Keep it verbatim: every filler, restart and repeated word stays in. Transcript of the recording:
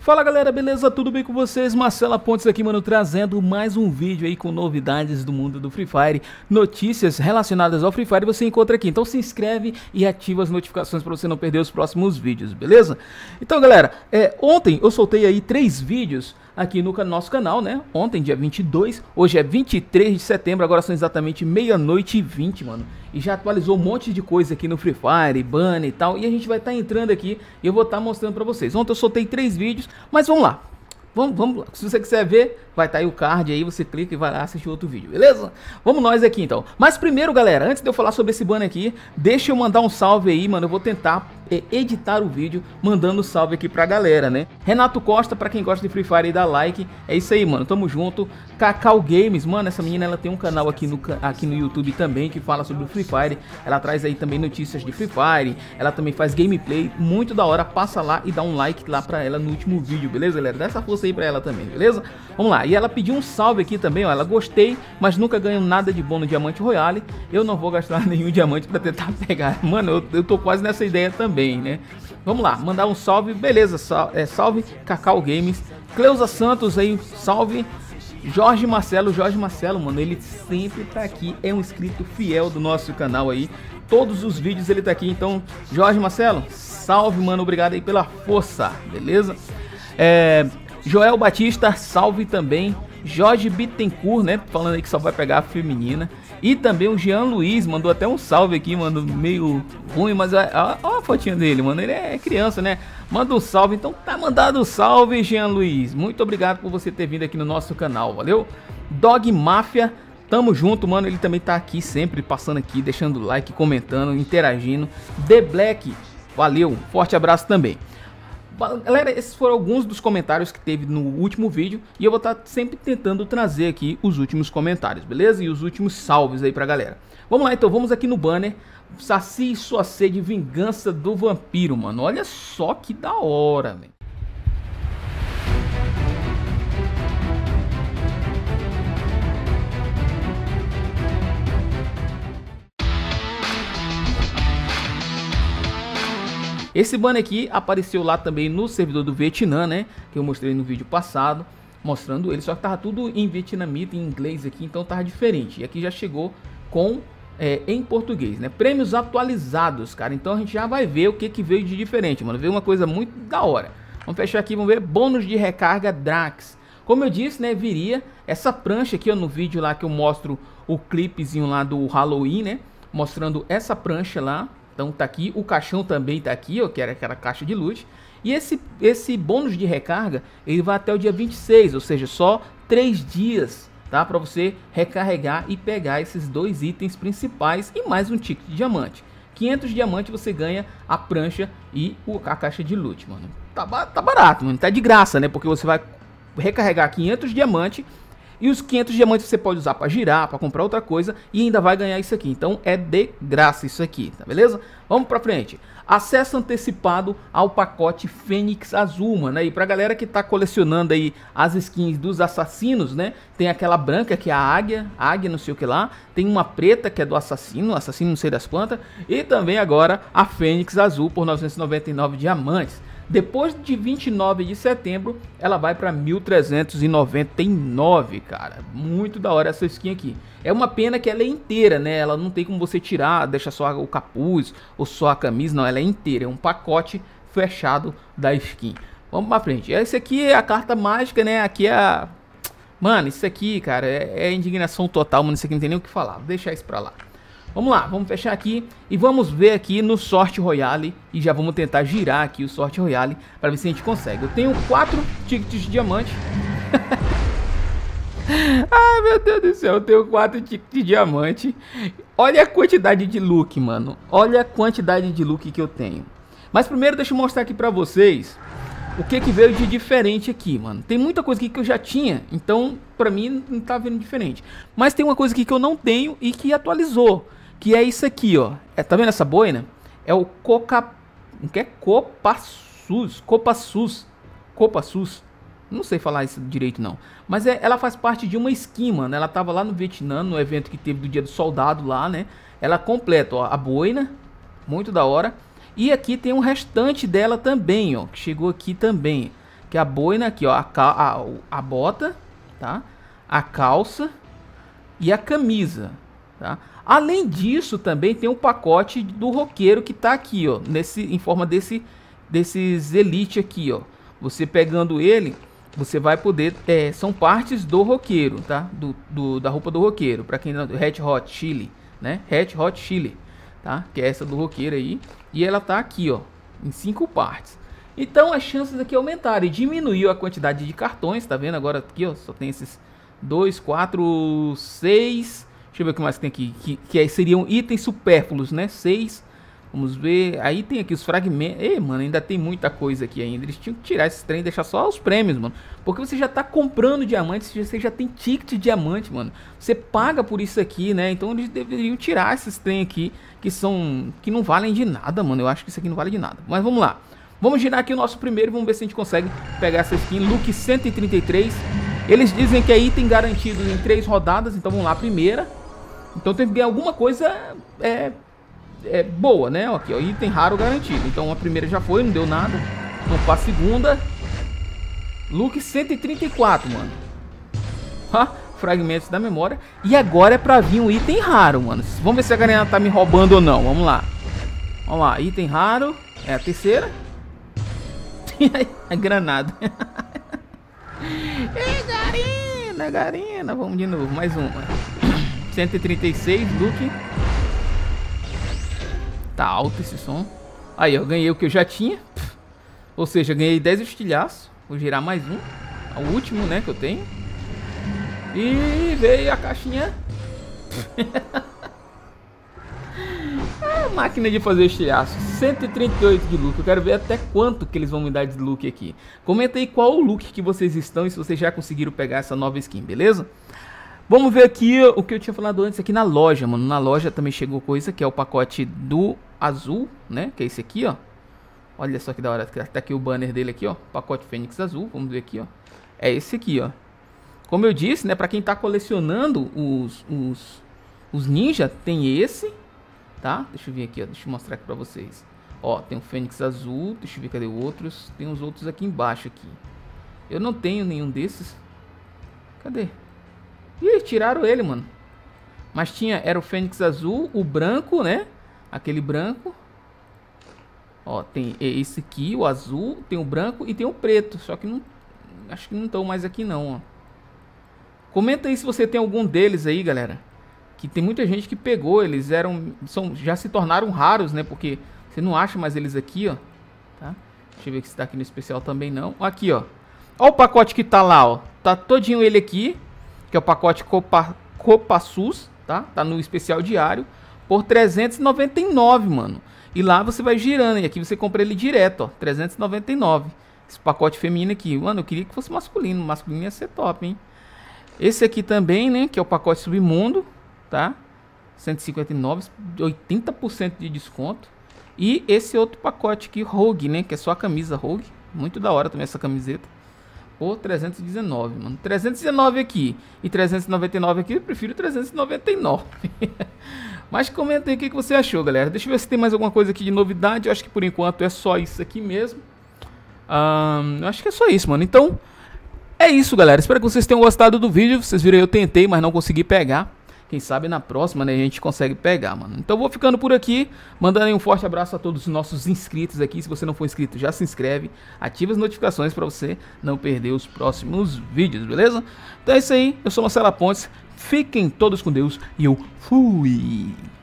Fala galera, beleza? Tudo bem com vocês? Marcelo Pontes aqui, mano, trazendo mais um vídeo aí com novidades do mundo do Free Fire, notícias relacionadas ao Free Fire você encontra aqui. Então se inscreve e ativa as notificações para você não perder os próximos vídeos, beleza? Então galera, é, ontem eu soltei aí três vídeos aqui no nosso canal, né? Ontem, dia vinte e dois, hoje é vinte e três de setembro, agora são exatamente meia-noite e vinte, mano. E já atualizou um monte de coisa aqui no Free Fire, ban e tal, e a gente vai estar tá entrando aqui e eu vou estar tá mostrando pra vocês. Ontem eu soltei três vídeos, mas vamos lá. Vamos, vamos lá. Se você quiser ver, vai estar tá aí o card aí, você clica e vai lá assistir outro vídeo, beleza? Vamos nós aqui então. Mas primeiro, galera, antes de eu falar sobre esse banner aqui, deixa eu mandar um salve aí, mano. Eu vou tentar é, editar o vídeo mandando salve aqui pra galera, né? Renato Costa, pra quem gosta de Free Fire e dá like. É isso aí, mano. Tamo junto. Cacau Games, mano, essa menina ela tem um canal aqui no, aqui no YouTube também que fala sobre o Free Fire. Ela traz aí também notícias de Free Fire. Ela também faz gameplay, muito da hora. Passa lá e dá um like lá pra ela no último vídeo, beleza, galera? Dá essa força aí pra ela também, beleza? Vamos lá. E ela pediu um salve aqui também, ó. Ela gostei, mas nunca ganho nada de bom no Diamante Royale. Eu não vou gastar nenhum diamante pra tentar pegar. Mano, eu, eu tô quase nessa ideia também, né? Vamos lá, mandar um salve, beleza? Sal, é, salve Cacau Games. Cleusa Santos aí, salve. Jorge Marcelo, Jorge Marcelo, mano, ele sempre tá aqui, é um inscrito fiel do nosso canal aí, todos os vídeos ele tá aqui, então, Jorge Marcelo, salve, mano, obrigado aí pela força, beleza? É, Joel Batista, salve também, Jorge Bittencourt, né, falando aí que só vai pegar a feminina, e também o Jean Luiz, mandou até um salve aqui, mano, meio ruim, mas olha a fotinha dele, mano, ele é criança, né? Manda um salve, então tá mandado um salve, Jean Luiz. Muito obrigado por você ter vindo aqui no nosso canal, valeu? Dog Máfia, tamo junto, mano, ele também tá aqui sempre, passando aqui, deixando like, comentando, interagindo. The Black, valeu, forte abraço também. Galera, esses foram alguns dos comentários que teve no último vídeo e eu vou estar sempre tentando trazer aqui os últimos comentários, beleza? E os últimos salves aí pra galera. Vamos lá, então, vamos aqui no banner. Saci e sua sede, vingança do vampiro, mano. Olha só que da hora, velho. Esse banner aqui apareceu lá também no servidor do Vietnã, né? Que eu mostrei no vídeo passado, mostrando ele. Só que tava tudo em vietnamita, em inglês aqui, então tava diferente. E aqui já chegou com... É, em português, né? Prêmios atualizados, cara. Então a gente já vai ver o que que veio de diferente, mano. Veio uma coisa muito da hora. Vamos fechar aqui, vamos ver. Bônus de recarga Drax. Como eu disse, né? Viria essa prancha aqui, ó, no vídeo lá que eu mostro o clipezinho lá do Halloween, né? Mostrando essa prancha lá. Então tá aqui. O caixão também tá aqui, ó, que era aquela caixa de loot. E esse, esse bônus de recarga, ele vai até o dia vinte e seis, ou seja, só três dias. Tá? Para você recarregar e pegar esses dois itens principais e mais um ticket de diamante. quinhentos diamantes você ganha a prancha e o, a caixa de loot, mano. Tá, tá barato, mano. Tá de graça, né? Porque você vai recarregar quinhentos diamantes e os quinhentos diamantes você pode usar para girar, para comprar outra coisa e ainda vai ganhar isso aqui. Então é de graça isso aqui, tá beleza? Vamos para frente. Acesso antecipado ao pacote Fênix Azul, mano. Aí pra galera que tá colecionando aí as skins dos assassinos, né? Tem aquela branca que é a águia, águia não sei o que lá. Tem uma preta que é do assassino, assassino não sei das quantas. E também agora a Fênix Azul por novecentos e noventa e nove diamantes. Depois de vinte e nove de setembro, ela vai para mil trezentos e noventa e nove, cara. Muito da hora essa skin aqui. É uma pena que ela é inteira, né? Ela não tem como você tirar, deixa só o capuz ou só a camisa. Não, ela é inteira. É um pacote fechado da skin. Vamos pra frente. Essa aqui é a carta mágica, né? Aqui é a... Mano, isso aqui, cara, é, é indignação total, mano. Isso aqui não tem nem o que falar. Vou deixar isso pra lá. Vamos lá, vamos fechar aqui e vamos ver aqui no Sorte Royale e já vamos tentar girar aqui o Sorte Royale para ver se a gente consegue. Eu tenho quatro tickets de diamante. Ai, meu Deus do céu, eu tenho quatro tickets de diamante. Olha a quantidade de look, mano. Olha a quantidade de look que eu tenho. Mas primeiro deixa eu mostrar aqui para vocês o que que veio de diferente aqui, mano. Tem muita coisa aqui que eu já tinha, então para mim não tá vendo diferente. Mas tem uma coisa aqui que eu não tenho e que atualizou. Que é isso aqui, ó. É, tá vendo essa boina? É o Coca... O que é? Copassus. Copassus. Copassus. Não sei falar isso direito, não. Mas é, ela faz parte de uma skin, mano. Ela tava lá no Vietnã, no evento que teve do Dia do Soldado lá, né? Ela completa, ó, a boina. Muito da hora. E aqui tem um restante dela também, ó. Que chegou aqui também. Que é a boina aqui, ó. A, a, a bota, tá? A calça e a camisa, tá? Além disso, também tem um pacote do roqueiro que tá aqui, ó. Nesse, em forma desse, desses Elite aqui, ó. Você pegando ele, você vai poder... É, são partes do roqueiro, tá? Do, do, da roupa do roqueiro. Pra quem não... Red Hot Chili, né? Red Hot Chili, tá? Que é essa do roqueiro aí. E ela tá aqui, ó. Em cinco partes. Então as chances aqui aumentaram. E diminuiu a quantidade de cartões, tá vendo? Agora aqui, ó. Só tem esses dois, quatro, seis... Deixa eu ver o que mais tem aqui, que, que aí seriam itens supérfluos, né? Seis. Vamos ver. Aí tem aqui os fragmentos. Ei, mano, ainda tem muita coisa aqui ainda. Eles tinham que tirar esse trem e deixar só os prêmios, mano. Porque você já tá comprando diamantes, você já tem ticket de diamante, mano. Você paga por isso aqui, né? Então eles deveriam tirar esses trem aqui, que são... que não valem de nada, mano. Eu acho que isso aqui não vale de nada. Mas vamos lá. Vamos girar aqui o nosso primeiro e vamos ver se a gente consegue pegar essa skin. Look cento e trinta e três. Eles dizem que é item garantido em três rodadas. Então vamos lá, primeira. Então tem que ganhar alguma coisa é, é, boa, né? Aqui, ó, item raro garantido. Então a primeira já foi, não deu nada. Vamos pra segunda. Look cento e trinta e quatro, mano. Ha, fragmentos da memória. E agora é pra vir um item raro, mano. Vamos ver se a galera tá me roubando ou não. Vamos lá. Vamos lá, item raro. É a terceira. A granada. É, garina, garina. Vamos de novo, mais uma. cento e trinta e seis, Luke. Tá alto esse som. Aí, eu ganhei o que eu já tinha. Ou seja, ganhei dez estilhaços. Vou girar mais um. O último, né, que eu tenho. E veio a caixinha. A máquina de fazer estilhaço. cento e trinta e oito de look. Eu quero ver até quanto que eles vão me dar de look aqui. Comenta aí qual o look que vocês estão e se vocês já conseguiram pegar essa nova skin, beleza? Vamos ver aqui o que eu tinha falado antes aqui na loja, mano. Na loja também chegou coisa, que é o pacote do azul, né? Que é esse aqui, ó. Olha só que da hora. Tá aqui o banner dele aqui, ó. Pacote Fênix azul. Vamos ver aqui, ó. É esse aqui, ó. Como eu disse, né? Pra quem tá colecionando os, os, os ninja, tem esse, tá? Deixa eu vir aqui, ó. Deixa eu mostrar aqui pra vocês. Ó, tem o Fênix azul. Deixa eu ver cadê outros. Tem os outros aqui embaixo aqui. Eu não tenho nenhum desses. Cadê? Ih, tiraram ele, mano. Mas tinha, era o Fênix azul, o branco, né? Aquele branco. Ó, tem esse aqui, o azul, tem o branco e tem o preto. Só que não, acho que não estão mais aqui não, ó. Comenta aí se você tem algum deles aí, galera. Que tem muita gente que pegou, eles eram, são, já se tornaram raros, né? Porque você não acha mais eles aqui, ó. Tá? Deixa eu ver se tá aqui no especial também não. Aqui, ó. Ó o pacote que tá lá, ó. Tá todinho ele aqui. Que é o pacote Copa, Copa Sus, tá? Tá no especial diário. Por trezentos e noventa e nove, mano. E lá você vai girando. E aqui você compra ele direto, ó. trezentos e noventa e nove. Esse pacote feminino aqui. Mano, eu queria que fosse masculino. Masculino ia ser top, hein? Esse aqui também, né? Que é o pacote Submundo, tá? cento e cinquenta e nove. oitenta por cento de desconto. E esse outro pacote aqui, Rogue, né? Que é só a camisa Rogue. Muito da hora também essa camiseta. Por trezentos e dezenove, mano. trezentos e dezenove aqui e trezentos e noventa e nove aqui, eu prefiro trezentos e noventa e nove. Mas comenta aí o que, que você achou, galera. Deixa eu ver se tem mais alguma coisa aqui de novidade. Eu acho que por enquanto é só isso aqui mesmo. Um, eu acho que é só isso, mano. Então, é isso, galera. Espero que vocês tenham gostado do vídeo. Vocês viram, eu tentei, mas não consegui pegar. Quem sabe na próxima, né, a gente consegue pegar, mano. Então vou ficando por aqui, mandando aí um forte abraço a todos os nossos inscritos aqui. Se você não for inscrito, já se inscreve, ativa as notificações para você não perder os próximos vídeos, beleza? Então é isso aí, eu sou Marcelo Pontes, fiquem todos com Deus e eu fui!